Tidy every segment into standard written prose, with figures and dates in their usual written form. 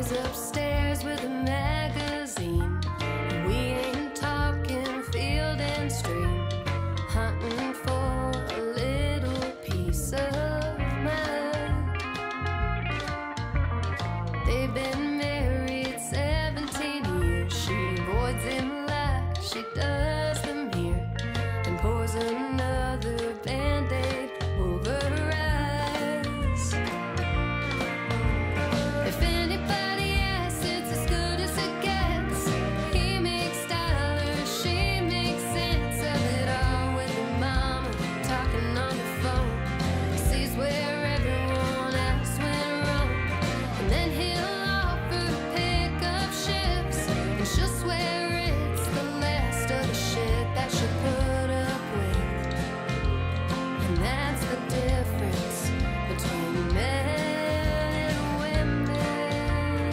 He's upstairs with a magazine. We ain't talking field and stream, hunting for a little piece of mind. They've been married 17 years. She avoids him like she does the mirror, and pours another Band-Aid over her eyes. If anybody asks, it's as good as it gets. He makes dollars, she makes sense of it all, with her mama talking on the phone. He sees where everyone else went wrong, and then he'll offer to pick up shifts, and she'll swear it's the last of the shit that she'll put up with. And that's the difference between men and women.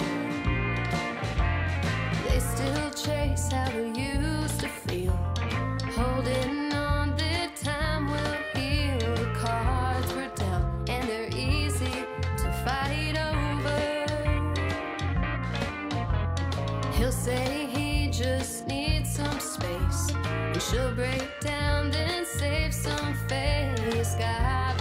They still chase how they used to feel, holding on their time will heal. The cards were dealt and they're easy to fight over. He'll say he just needs some space, and she'll break down, then save some face. God